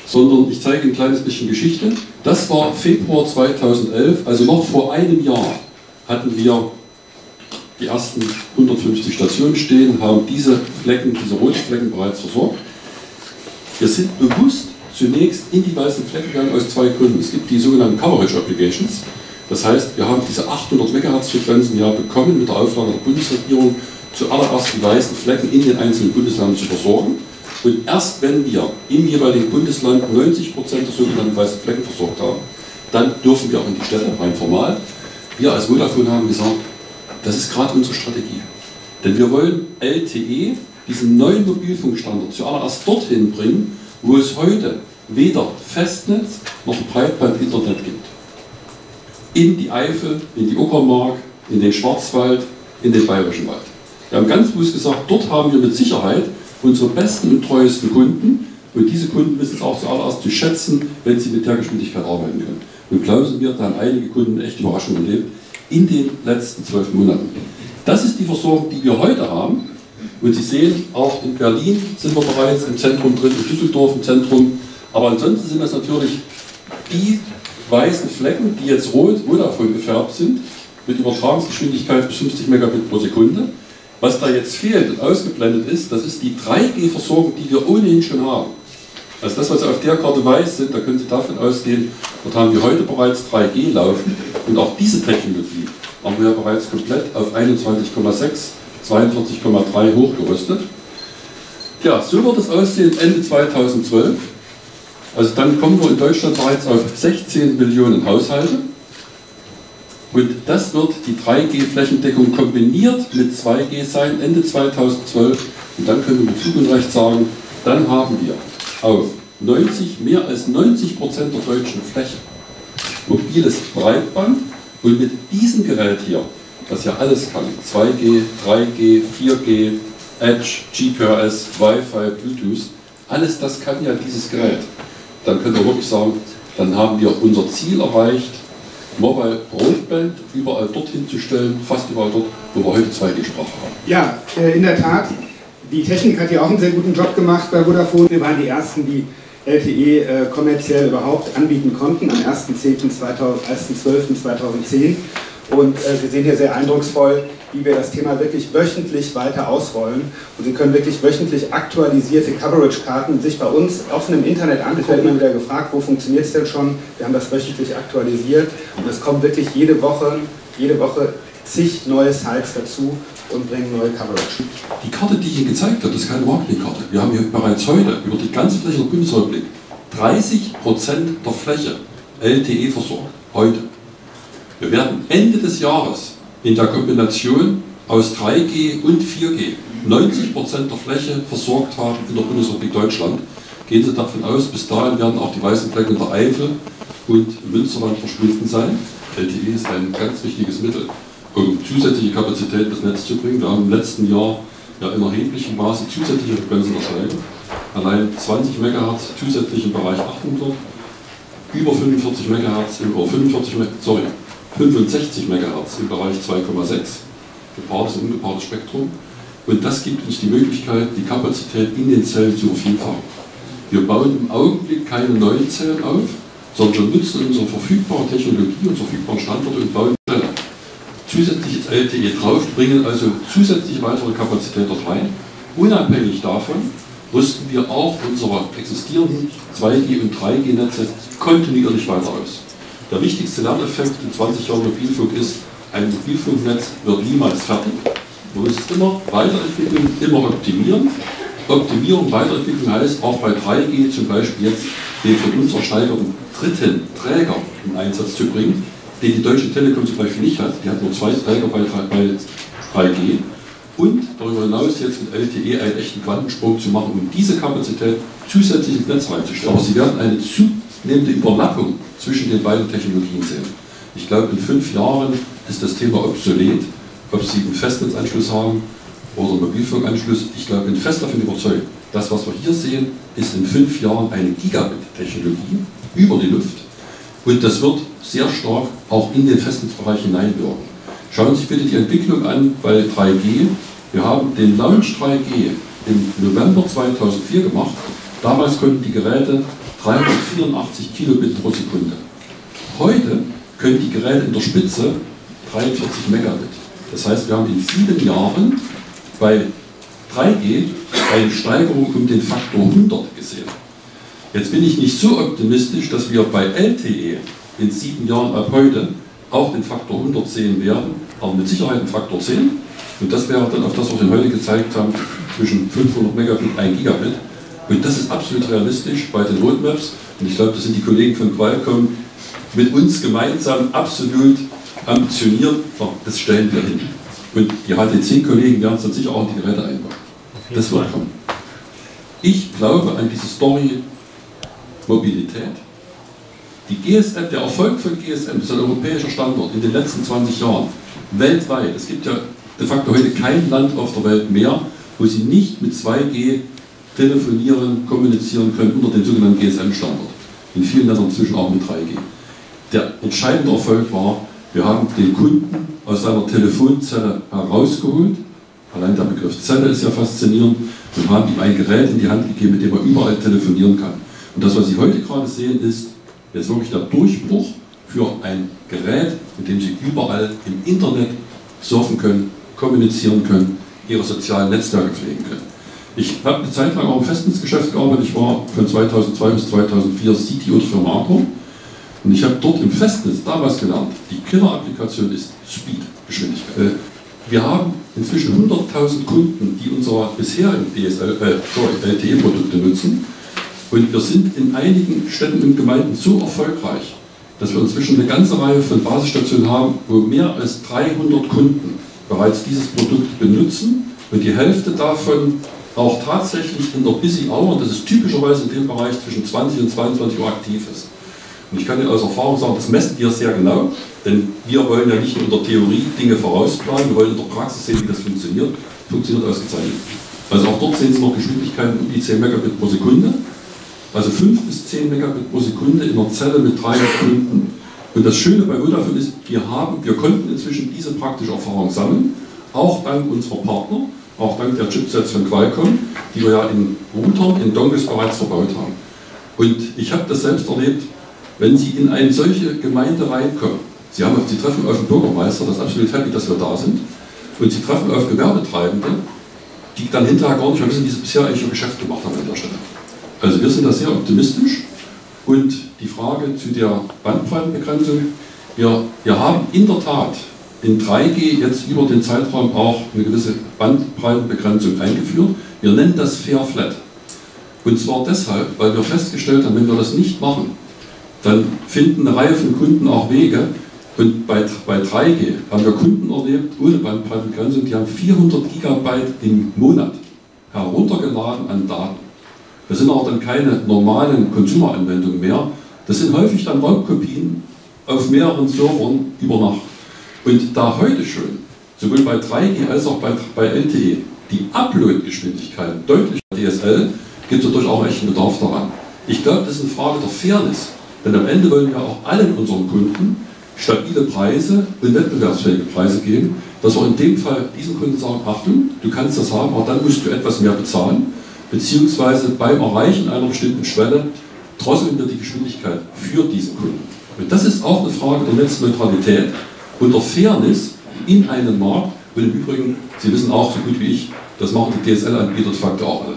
sondern ich zeige ein kleines bisschen Geschichte. Das war Februar 2011, also noch vor einem Jahr hatten wir die ersten 150 Stationen stehen, haben diese Flecken, diese roten Flecken bereits versorgt. Wir sind bewusst zunächst in die weißen Flecken gegangen aus zwei Gründen. Es gibt die sogenannten Coverage Obligations. Das heißt, wir haben diese 800 MHz Frequenzen ja bekommen mit der Auflage der Bundesregierung, zuallererst die weißen Flecken in den einzelnen Bundesländern zu versorgen. Und erst wenn wir im jeweiligen Bundesland 90% der sogenannten weißen Flecken versorgt haben, dann dürfen wir auch in die Städte, rein formal. Wir als Vodafone haben gesagt, das ist gerade unsere Strategie. Denn wir wollen LTE, diesen neuen Mobilfunkstandard, zuallererst dorthin bringen, wo es heute weder Festnetz noch Breitband-Internet gibt. In die Eifel, in die Uckermark, in den Schwarzwald, in den Bayerischen Wald. Wir haben ganz bewusst gesagt, dort haben wir mit Sicherheit unsere besten und treuesten Kunden, und diese Kunden wissen es auch zuallererst zu schätzen, wenn sie mit der Geschwindigkeit arbeiten können. Und glauben Sie mir, da haben einige Kunden echt Überraschungen erlebt in den letzten 12 Monaten. Das ist die Versorgung, die wir heute haben. Und Sie sehen, auch in Berlin sind wir bereits im Zentrum drin, in Düsseldorf im Zentrum. Aber ansonsten sind das natürlich die weißen Flecken, die jetzt rot Vodafone gefärbt sind, mit Übertragungsgeschwindigkeit bis 50 Megabit pro Sekunde. Was da jetzt fehlt und ausgeblendet ist, das ist die 3G-Versorgung, die wir ohnehin schon haben. Also das, was auf der Karte weiß sind, da können Sie davon ausgehen, dort haben wir heute bereits 3G laufen. Und auch diese Technologie haben wir ja bereits komplett auf 21,6, 42,3 hochgerüstet. Ja, so wird es aussehen Ende 2012. Also dann kommen wir in Deutschland bereits auf 16 Millionen Haushalte. Und das wird die 3G-Flächendeckung kombiniert mit 2G sein, Ende 2012. Und dann können wir mit Fug und Recht sagen, dann haben wir auf mehr als 90% der deutschen Fläche mobiles Breitband. Und mit diesem Gerät hier, das ja alles kann, 2G, 3G, 4G, Edge, GPRS, Wi-Fi, Bluetooth, alles das kann ja dieses Gerät. Dann können wir wirklich sagen, dann haben wir unser Ziel erreicht, Mobile Broadband überall dorthin zu stellen, fast überall dort, wo wir heute 2G-Sprache haben. Ja, in der Tat, die Technik hat ja auch einen sehr guten Job gemacht bei Vodafone. Wir waren die Ersten, die LTE kommerziell überhaupt anbieten konnten, am 1.12.2010. Und wir sehen hier sehr eindrucksvoll, wie wir das Thema wirklich wöchentlich weiter ausrollen. Und Sie können wirklich wöchentlich aktualisierte Coverage-Karten sich bei uns offen im Internet angucken. Ich werde immer wieder gefragt, wo funktioniert es denn schon? Wir haben das wöchentlich aktualisiert und es kommen wirklich jede Woche zig neue Sites dazu und bringen neue Coverage. Die Karte, die ich Ihnen gezeigt habe, das ist keine Marketingkarte. Wir haben hier bereits heute über die ganze Fläche der Bundesrepublik 30% der Fläche LTE versorgt. Heute. Wir werden Ende des Jahres in der Kombination aus 3G und 4G 90% der Fläche versorgt haben in der Bundesrepublik Deutschland. Gehen Sie davon aus, bis dahin werden auch die weißen Flecken in der Eifel und im Münsterland verschwunden sein. LTE ist ein ganz wichtiges Mittel, um zusätzliche Kapazität ins Netz zu bringen. Wir haben im letzten Jahr ja in erheblichem Maße zusätzliche Frequenzen erschlagen. Allein 20 MHz zusätzlich im Bereich 800, über 65 MHz im Bereich 2,6, gepaartes und ungepaartes Spektrum. Und das gibt uns die Möglichkeit, die Kapazität in den Zellen zu vervielfachen. Wir bauen im Augenblick keine neuen Zellen auf, sondern wir nutzen unsere verfügbare Technologie und verfügbaren Standorte und bauen Zellen. Zusätzliches LTE drauf, bringen also zusätzliche weitere Kapazität dort rein. Unabhängig davon rüsten wir auch unsere existierenden 2G- und 3G-Netze kontinuierlich weiter aus. Der wichtigste Lerneffekt in 20 Jahren Mobilfunk ist, ein Mobilfunknetz wird niemals fertig. Man muss es immer weiterentwickeln, immer optimieren. Optimierung, Weiterentwicklung heißt auch bei 3G zum Beispiel jetzt den von uns versteigerten dritten Träger in Einsatz zu bringen, den die Deutsche Telekom zum Beispiel nicht hat. Die hat nur 2 Träger bei 3G. Und darüber hinaus jetzt mit LTE einen echten Quantensprung zu machen, um diese Kapazität zusätzlich ins Netz reinzustellen. Aber Sie werden eine zunehmende Überlappung zwischen den beiden Technologien sehen. Ich glaube, in 5 Jahren ist das Thema obsolet, ob Sie einen Festnetzanschluss haben oder einen Mobilfunkanschluss. Ich glaube, bin fest davon überzeugt, das, was wir hier sehen, ist in 5 Jahren eine Gigabit-Technologie über die Luft. Und das wird sehr stark auch in den Festnetzbereich hineinwirken. Schauen Sie sich bitte die Entwicklung an bei 3G. Wir haben den Launch 3G im November 2004 gemacht. Damals konnten die Geräte 384 Kilobit pro Sekunde. Heute können die Geräte in der Spitze 43 Megabit. Das heißt, wir haben in 7 Jahren bei 3G eine Steigerung um den Faktor 100 gesehen. Jetzt bin ich nicht so optimistisch, dass wir bei LTE in 7 Jahren ab heute auch den Faktor 100 sehen werden, aber mit Sicherheit einen Faktor 10. Und das wäre dann auf das, was wir heute gezeigt haben, zwischen 500 Megabit und 1 Gigabit. Und das ist absolut realistisch bei den Roadmaps. Und ich glaube, das sind die Kollegen von Qualcomm mit uns gemeinsam absolut ambitioniert. Das stellen wir hin. Und die HTC-Kollegen werden es dann sicher auch in die Geräte einbauen. Das wird kommen. Ich glaube an diese Story Mobilität. Die GSM, der Erfolg von GSM, das ist ein europäischer Standort in den letzten 20 Jahren, weltweit. Es gibt ja de facto heute kein Land auf der Welt mehr, wo sie nicht mit 2G telefonieren, kommunizieren können unter dem sogenannten GSM-Standard. In vielen Ländern inzwischen auch mit 3G. Der entscheidende Erfolg war, wir haben den Kunden aus seiner Telefonzelle herausgeholt. Allein der Begriff Zelle ist ja faszinierend. Und haben ihm ein Gerät in die Hand gegeben, mit dem er überall telefonieren kann. Und das, was Sie heute gerade sehen, ist jetzt wirklich der Durchbruch für ein Gerät, mit dem Sie überall im Internet surfen können, kommunizieren können, Ihre sozialen Netzwerke pflegen können. Ich habe eine Zeit lang auch im Festnetzgeschäft gearbeitet. Ich war von 2002 bis 2004 CTO der Firma Arco. Und ich habe dort im Festnetz damals gelernt, die Killer-Applikation ist Speed, Geschwindigkeit. Wir haben inzwischen 100.000 Kunden, die unsere bisherigen LTE-Produkte nutzen. Und wir sind in einigen Städten und Gemeinden so erfolgreich, dass wir inzwischen eine ganze Reihe von Basisstationen haben, wo mehr als 300 Kunden bereits dieses Produkt benutzen und die Hälfte davon auch tatsächlich in der Busy Hour, und das ist typischerweise in dem Bereich zwischen 20 und 22 Uhr aktiv ist. Und ich kann Ihnen aus Erfahrung sagen, das messen wir sehr genau, denn wir wollen ja nicht nur in der Theorie Dinge vorausplanen, wir wollen in der Praxis sehen, wie das funktioniert. Funktioniert ausgezeichnet. Also auch dort sehen Sie noch Geschwindigkeiten um die 10 Megabit pro Sekunde. Also 5 bis 10 Megabit pro Sekunde in einer Zelle mit 300 Kunden. Und das Schöne bei Vodafone ist, wir konnten inzwischen diese praktische Erfahrung sammeln, auch dank unserer Partner, auch dank der Chipsets von Qualcomm, die wir ja in Routern, in Dongles bereits verbaut haben. Und ich habe das selbst erlebt, wenn Sie in eine solche Gemeinde reinkommen, Sie treffen auf den Bürgermeister, das ist absolut happy, dass wir da sind, und Sie treffen auf Gewerbetreibende, die dann hinterher gar nicht mehr wissen, wie sie bisher eigentlich ihr Geschäft gemacht haben an der Stelle. Also wir sind da sehr optimistisch. Und die Frage zu der Bandbreitenbegrenzung, wir haben in der Tat in 3G jetzt über den Zeitraum auch eine gewisse Bandbreitenbegrenzung eingeführt. Wir nennen das Fair Flat. Und zwar deshalb, weil wir festgestellt haben, wenn wir das nicht machen, dann finden eine Reihe von Kunden auch Wege. Und bei 3G haben wir Kunden erlebt, ohne Bandbreitenbegrenzung, die haben 400 Gigabyte im Monat heruntergeladen an Daten. Das sind auch dann keine normalen Consumer-Anwendungen mehr. Das sind häufig dann Raubkopien auf mehreren Servern über Nacht. Und da heute schon, sowohl bei 3G als auch bei LTE, die Upload-Geschwindigkeiten deutlich bei DSL, gibt es natürlich auch echten Bedarf daran. Ich glaube, das ist eine Frage der Fairness. Denn am Ende wollen wir auch allen unseren Kunden stabile Preise und wettbewerbsfähige Preise geben, dass wir in dem Fall diesen Kunden sagen, Achtung, du kannst das haben, aber dann musst du etwas mehr bezahlen, beziehungsweise beim Erreichen einer bestimmten Schwelle drosseln wir die Geschwindigkeit für diesen Kunden. Und das ist auch eine Frage der Netzneutralität und der Fairness in einem Markt. Und im Übrigen, Sie wissen auch so gut wie ich, das machen die DSL-Anbieter de facto auch alle.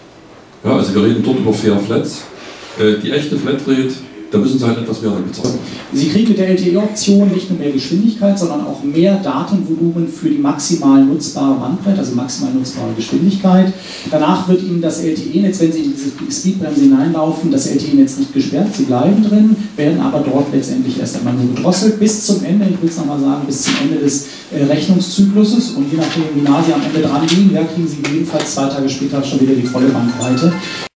Ja, also wir reden dort über Fair Flats. Die echte Flatrate, da müssen Sie halt etwas mehr bezahlen. Sie kriegen mit der LTE-Option nicht nur mehr Geschwindigkeit, sondern auch mehr Datenvolumen für die maximal nutzbare Bandbreite, also maximal nutzbare Geschwindigkeit. Danach wird Ihnen das LTE-Netz, wenn Sie in diese Speedbremse hineinlaufen, das LTE-Netz nicht gesperrt, Sie bleiben drin, werden aber dort letztendlich erst einmal nur gedrosselt bis zum Ende, ich will es nochmal sagen, bis zum Ende des Rechnungszykluses, und je nachdem, wie nah Sie am Ende dran liegen, kriegen Sie jedenfalls 2 Tage später schon wieder die volle Bandbreite.